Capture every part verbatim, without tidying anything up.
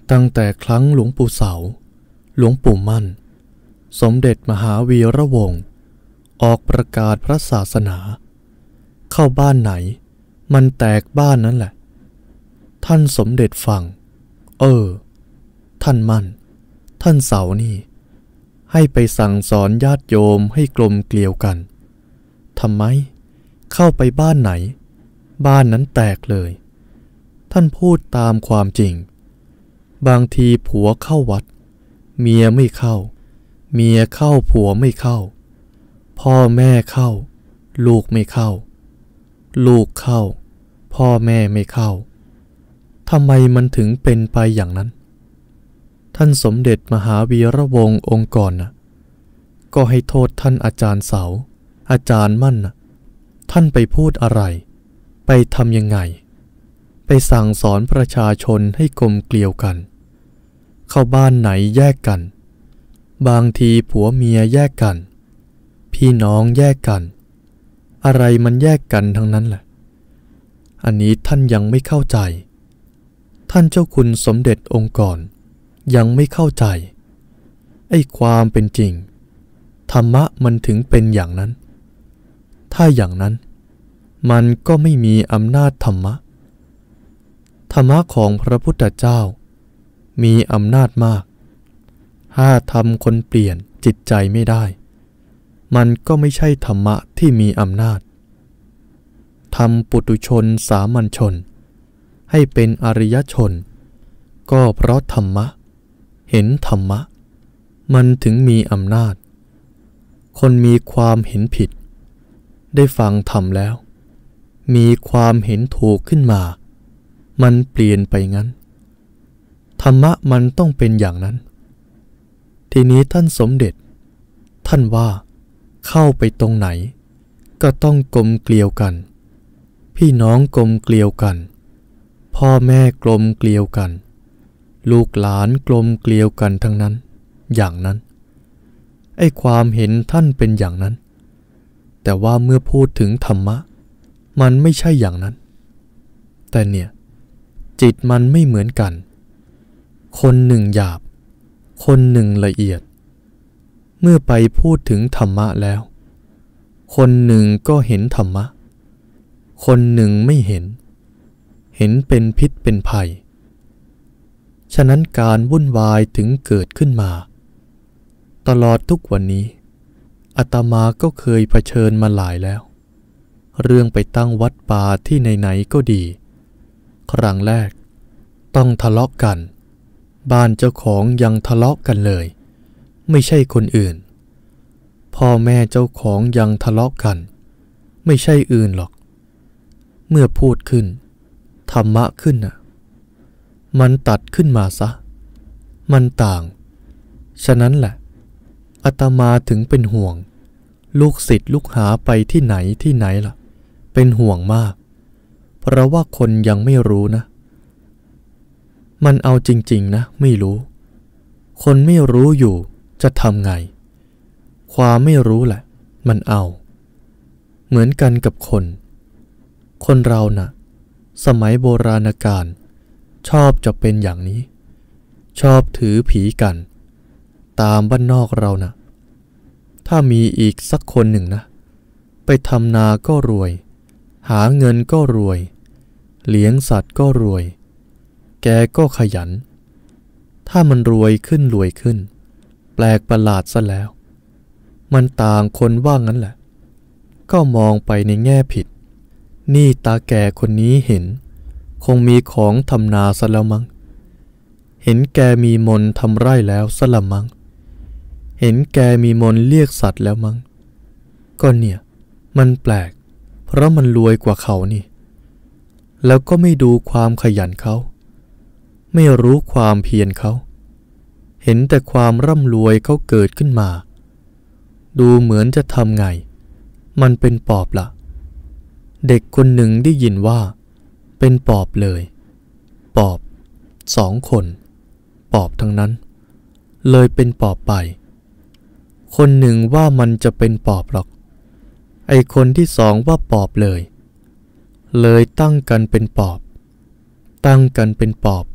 ตั้งแต่ครั้งหลวงปู่เสาหลวงปู่มั่นสมเด็จมหาวีระวงศ์ออกประกาศพระศาสนาเข้าบ้านไหนมันแตกบ้านนั้นแหละท่านสมเด็จฟังเออท่านมั่นท่านเสานี่ให้ไปสั่งสอนญาติโยมให้กลมเกลียวกันทำไมเข้าไปบ้านไหนบ้านนั้นแตกเลยท่านพูดตามความจริงบางทีผัวเข้าวัดเมียไม่เข้าเมียเข้าผัวไม่เข้าพ่อแม่เข้าลูกไม่เข้าลูกเข้าพ่อแม่ไม่เข้าทำไมมันถึงเป็นไปอย่างนั้นท่านสมเด็จมหาวีระวงศ์องค์ก่อนนะก็ให้โทษท่านอาจารย์เสาอาจารย์มั่นนะท่านไปพูดอะไรไปทำยังไงไปสั่งสอนประชาชนให้กลมเกลียวกันเข้าบ้านไหนแยกกันบางทีผัวเมียแยกกันพี่น้องแยกกันอะไรมันแยกกันทั้งนั้นแหละอันนี้ท่านยังไม่เข้าใจท่านเจ้าคุณสมเด็จองค์ก่อนยังไม่เข้าใจไอ้ความเป็นจริงธรรมะมันถึงเป็นอย่างนั้นถ้าอย่างนั้นมันก็ไม่มีอำนาจธรรมะธรรมะของพระพุทธเจ้ามีอำนาจมากถ้าทำคนเปลี่ยนจิตใจไม่ได้มันก็ไม่ใช่ธรรมะที่มีอำนาจทำปุถุชนสามัญชนให้เป็นอริยชนก็เพราะธรรมะเห็นธรรมะมันถึงมีอำนาจคนมีความเห็นผิดได้ฟังธรรมแล้วมีความเห็นถูกขึ้นมามันเปลี่ยนไปงั้นธรรมะมันต้องเป็นอย่างนั้นทีนี้ท่านสมเด็จท่านว่าเข้าไปตรงไหนก็ต้องกลมเกลียวกันพี่น้องกลมเกลียวกันพ่อแม่กลมเกลียวกันลูกหลานกลมเกลียวกันทั้งนั้นอย่างนั้นไอ้ความเห็นท่านเป็นอย่างนั้นแต่ว่าเมื่อพูดถึงธรรมะมันไม่ใช่อย่างนั้นแต่เนี่ยจิตมันไม่เหมือนกันคนหนึ่งหยาบคนหนึ่งละเอียดเมื่อไปพูดถึงธรรมะแล้วคนหนึ่งก็เห็นธรรมะคนหนึ่งไม่เห็นเห็นเป็นพิษเป็นภัยฉะนั้นการวุ่นวายถึงเกิดขึ้นมาตลอดทุกวันนี้อาตมาก็เคยเผชิญมาหลายแล้วเรื่องไปตั้งวัดป่าที่ไหนๆก็ดีครั้งแรกต้องทะเลาะกันบ้านเจ้าของยังทะเลาะกันเลยไม่ใช่คนอื่นพ่อแม่เจ้าของยังทะเลาะกันไม่ใช่อื่นหรอกเมื่อพูดขึ้นธรรมะขึ้นน่ะมันตัดขึ้นมาซะมันต่างฉะนั้นแหละอาตมาถึงเป็นห่วงลูกศิษย์ลูกหาไปที่ไหนที่ไหนล่ะเป็นห่วงมากเพราะว่าคนยังไม่รู้นะมันเอาจริงๆนะไม่รู้คนไม่รู้อยู่จะทำไงความไม่รู้แหละมันเอาเหมือนกันกับคนคนเราน่ะสมัยโบราณกาลชอบจะเป็นอย่างนี้ชอบถือผีกันตามบ้านนอกเราน่ะถ้ามีอีกสักคนหนึ่งนะไปทำนาก็รวยหาเงินก็รวยเลี้ยงสัตว์ก็รวยแกก็ขยันถ้ามันรวยขึ้นรวยขึ้นแปลกประหลาดซะแล้วมันต่างคนว่างั้นแหละก็มองไปในแง่ผิดนี่ตาแก่คนนี้เห็นคงมีของทำนาซะแล้วมั้งเห็นแกมีมนต์ทำไร่แล้วซะละมั้งเห็นแกมีมนต์เรียกสัตว์แล้วมั้งก็เนี่ยมันแปลกเพราะมันรวยกว่าเขานี่แล้วก็ไม่ดูความขยันเขาไม่รู้ความเพียรเขาเห็นแต่ความร่ำรวยเขาเกิดขึ้นมาดูเหมือนจะทำไงมันเป็นปอบละเด็กคนหนึ่งได้ยินว่าเป็นปอบเลยปอบสองคนปอบทั้งนั้นเลยเป็นปอบไปคนหนึ่งว่ามันจะเป็นปอบหรอกไอ้คนที่สองว่าปอบเลยเลยตั้งกันเป็นปอบตั้งกันเป็นปอบ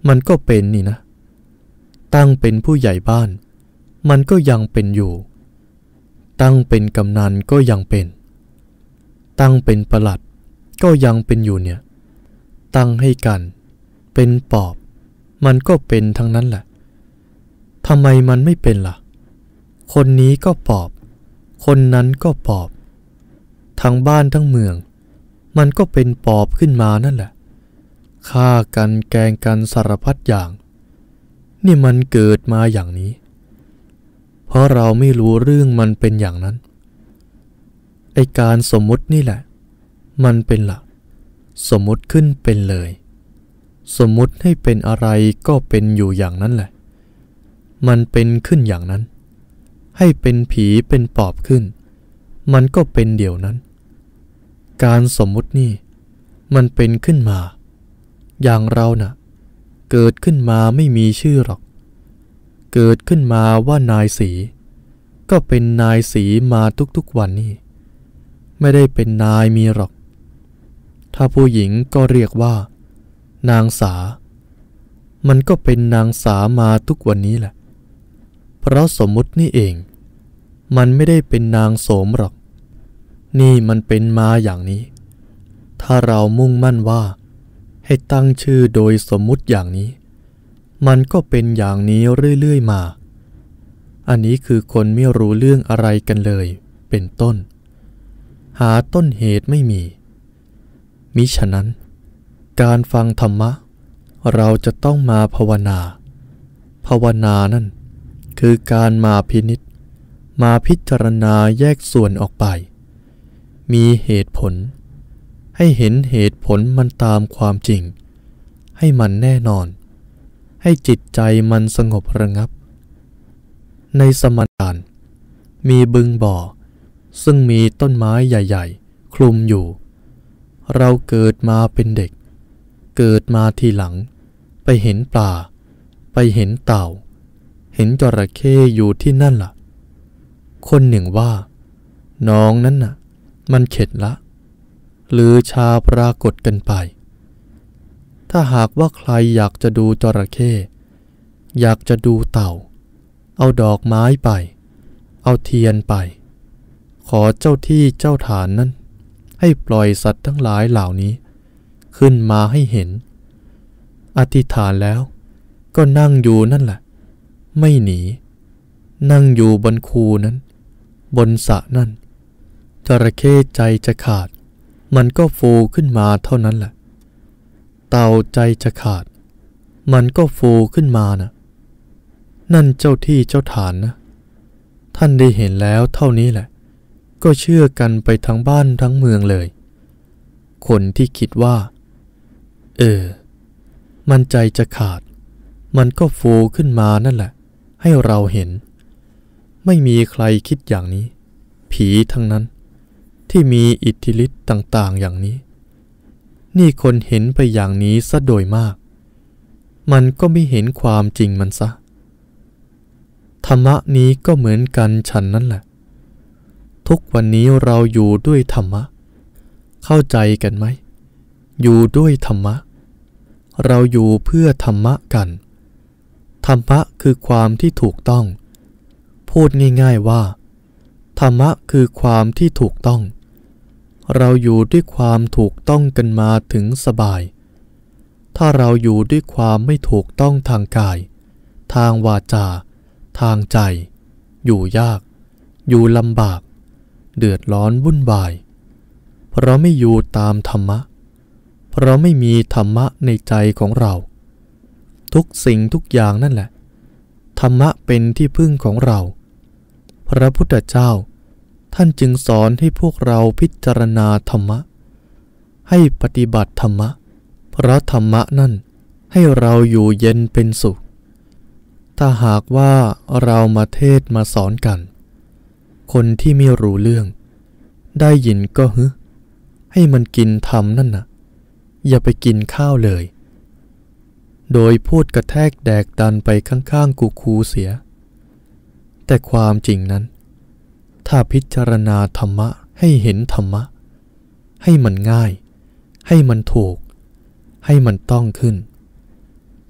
มันก็เป็นนี่นะตั้งเป็นผู้ใหญ่บ้านมันก็ยังเป็นอยู่ตั้งเป็นกำนันก็ยังเป็นตั้งเป็นปลัดก็ยังเป็นอยู่เนี่ยตั้งให้กันเป็นปอบมันก็เป็นทั้งนั้นแหละทำไมมันไม่เป็นล่ะคนนี้ก็ปอบคนนั้นก็ปอบทั้งบ้านทั้งเมืองมันก็เป็นปอบขึ้นมานั่นแหละฆ่ากันแกล้งกันสารพัดอย่างนี่มันเกิดมาอย่างนี้เพราะเราไม่รู้เรื่องมันเป็นอย่างนั้นไอ้การสมมุตินี่แหละมันเป็นหลักสมมุติขึ้นเป็นเลยสมมุติให้เป็นอะไรก็เป็นอยู่อย่างนั้นแหละมันเป็นขึ้นอย่างนั้นให้เป็นผีเป็นปอบขึ้นมันก็เป็นเดี๋ยวนั้นการสมมุตินี่มันเป็นขึ้นมาอย่างเราน่ะเกิดขึ้นมาไม่มีชื่อหรอกเกิดขึ้นมาว่านายสีก็เป็นนายสีมาทุกๆวันนี่ไม่ได้เป็นนายมีหรอกถ้าผู้หญิงก็เรียกว่านางสามันก็เป็นนางสามาทุกวันนี้แหละเพราะสมมุตินี่เองมันไม่ได้เป็นนางโสมหรอกนี่มันเป็นมาอย่างนี้ถ้าเรามุ่งมั่นว่าให้ตั้งชื่อโดยสมมุติอย่างนี้มันก็เป็นอย่างนี้เรื่อยๆมาอันนี้คือคนไม่รู้เรื่องอะไรกันเลยเป็นต้นหาต้นเหตุไม่มีมิฉะนั้นการฟังธรรมะเราจะต้องมาภาวนาภาวนานั่นคือการมาพินิจมาพิจารณาแยกส่วนออกไปมีเหตุผลให้เห็นเหตุผลมันตามความจริงให้มันแน่นอนให้จิตใจมันสงบระงับในสมถะมีบึงบ่อซึ่งมีต้นไม้ใหญ่ๆคลุมอยู่เราเกิดมาเป็นเด็กเกิดมาทีหลังไปเห็นปลาไปเห็นเต่าเห็นจระเข้อยู่ที่นั่นล่ะคนหนึ่งว่าน้องนั้นน่ะมันเข็ดละหรือชาปรากฏกันไปถ้าหากว่าใครอยากจะดูจระเข้อยากจะดูเต่าเอาดอกไม้ไปเอาเทียนไปขอเจ้าที่เจ้าฐานนั้นให้ปล่อยสัตว์ทั้งหลายเหล่านี้ขึ้นมาให้เห็นอธิษฐานแล้วก็นั่งอยู่นั่นแหละไม่หนีนั่งอยู่บนคูนั้นบนสระนั่นจระเข้ใจจะขาดมันก็ฟูขึ้นมาเท่านั้นแหละเต่าใจจะขาดมันก็ฟูขึ้นมานะนั่นเจ้าที่เจ้าฐานนะท่านได้เห็นแล้วเท่านี้แหละก็เชื่อกันไปทั้งบ้านทั้งเมืองเลยคนที่คิดว่าเออมันใจจะขาดมันก็ฟูขึ้นมานั่นแหละให้เราเห็นไม่มีใครคิดอย่างนี้ผีทั้งนั้นที่มีอิทธิฤทธิ์ต่างๆอย่างนี้นี่คนเห็นไปอย่างนี้ซะโดยมากมันก็ไม่เห็นความจริงมันซะธรรมะนี้ก็เหมือนกันฉันนั่นแหละทุกวันนี้เราอยู่ด้วยธรรมะเข้าใจกันไหมอยู่ด้วยธรรมะเราอยู่เพื่อธรรมะกันธรรมะคือความที่ถูกต้องพูดง่ายๆว่าธรรมะคือความที่ถูกต้องเราอยู่ด้วยความถูกต้องกันมาถึงสบายถ้าเราอยู่ด้วยความไม่ถูกต้องทางกายทางวาจาทางใจอยู่ยากอยู่ลำบากเดือดร้อนวุ่นวายเพราะไม่อยู่ตามธรรมะเพราะไม่มีธรรมะในใจของเราทุกสิ่งทุกอย่างนั่นแหละธรรมะเป็นที่พึ่งของเราพระพุทธเจ้าท่านจึงสอนให้พวกเราพิจารณาธรรมะให้ปฏิบัติธรรมะเพราะธรรมะนั่นให้เราอยู่เย็นเป็นสุขถ้าหากว่าเรามาเทศมาสอนกันคนที่ไม่รู้เรื่องได้ยินก็ฮึให้มันกินธรรมนั่นน่ะอย่าไปกินข้าวเลยโดยพูดกระแทกแดกดันไปข้างๆกูคูเสียแต่ความจริงนั้นถ้าพิจารณาธรรมะให้เห็นธรรมะให้มันง่ายให้มันถูกให้มันต้องขึ้น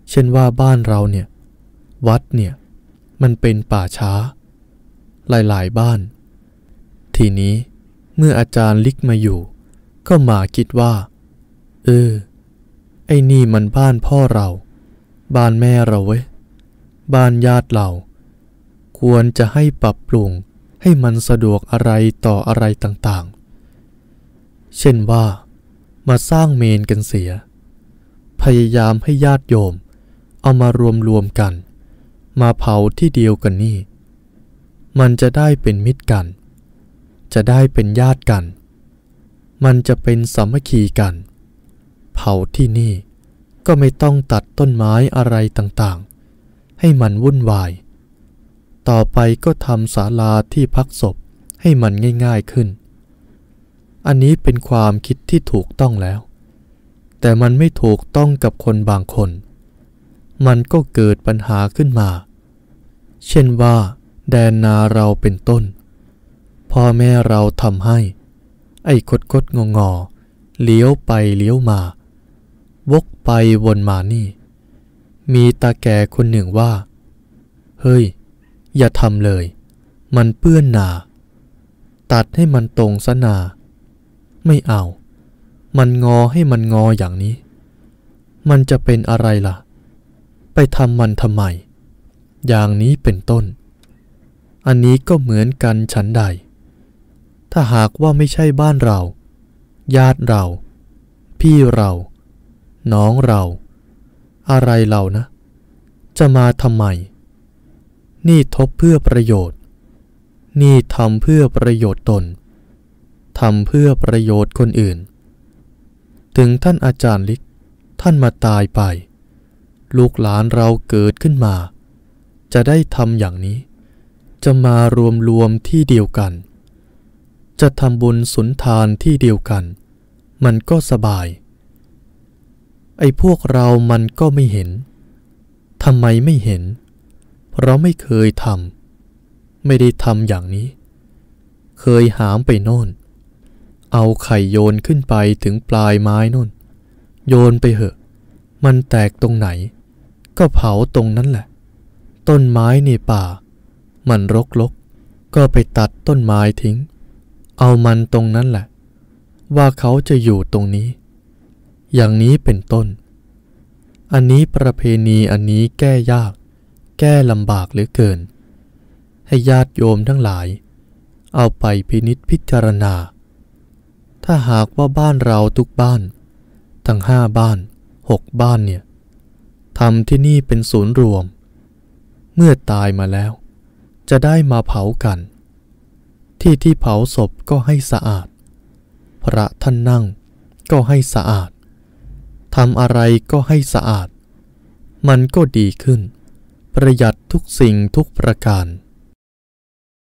เช่นว่าบ้านเราเนี่ยวัดเนี่ยมันเป็นป่าช้าหลายๆบ้านทีนี้เมื่ออาจารย์ลิกมาอยู่ก็มาคิดว่าเออไอ้นี่มันบ้านพ่อเราบ้านแม่เราเว้ยบ้านญาติเราควรจะให้ปรับปรุงให้มันสะดวกอะไรต่ออะไรต่างๆเช่นว่ามาสร้างเมนกันเสียพยายามให้ญาติโยมเอามารวมรวมกันมาเผาที่เดียวกันนี่มันจะได้เป็นมิตรกันจะได้เป็นญาติกันมันจะเป็นสามัคคีกันเผาที่นี่ก็ไม่ต้องตัดต้นไม้อะไรต่างๆให้มันวุ่นวายต่อไปก็ทำศาลาที่พักศพให้มันง่ายๆขึ้นอันนี้เป็นความคิดที่ถูกต้องแล้วแต่มันไม่ถูกต้องกับคนบางคนมันก็เกิดปัญหาขึ้นมาเช่นว่าแดนนาเราเป็นต้นพ่อแม่เราทำให้ไอ้คดคดงองอเลี้ยวไปเลี้ยวมาวกไปวนมานี่มีตาแก่คนหนึ่งว่าเฮ้ยอย่าทำเลยมันเปื้อนนาตัดให้มันตรงซะนาไม่เอามันงอให้มันงออย่างนี้มันจะเป็นอะไรล่ะไปทำมันทำไมอย่างนี้เป็นต้นอันนี้ก็เหมือนกันฉันใดถ้าหากว่าไม่ใช่บ้านเราญาติเราพี่เราน้องเราอะไรเรานะจะมาทำไมนี่ทบเพื่อประโยชน์นี่ทำเพื่อประโยชน์ตนทำเพื่อประโยชน์คนอื่นถึงท่านอาจารย์ลิกท่านมาตายไปลูกหลานเราเกิดขึ้นมาจะได้ทำอย่างนี้จะมารวมรวมที่เดียวกันจะทำบุญสุนทานที่เดียวกันมันก็สบายไอ้พวกเรามันก็ไม่เห็นทำไมไม่เห็นเพราะไม่เคยทำไม่ได้ทำอย่างนี้เคยหามไปโน่นเอาไข่โยนขึ้นไปถึงปลายไม้โน่นโยนไปเหอะมันแตกตรงไหนก็เผาตรงนั้นแหละต้นไม้ในป่ามันรกรกก็ไปตัดต้นไม้ทิ้งเอามันตรงนั้นแหละว่าเขาจะอยู่ตรงนี้อย่างนี้เป็นต้นอันนี้ประเพณีอันนี้แก้ยากแก้ลำบากเหลือเกินให้ญาติโยมทั้งหลายเอาไปพินิจพิจารณาถ้าหากว่าบ้านเราทุกบ้านทั้งห้าบ้านหกบ้านเนี่ยทำที่นี่เป็นศูนย์รวมเมื่อตายมาแล้วจะได้มาเผากันที่ที่เผาศพก็ให้สะอาดพระท่านนั่งก็ให้สะอาดทำอะไรก็ให้สะอาดมันก็ดีขึ้นประหยัดทุกสิ่งทุกประการ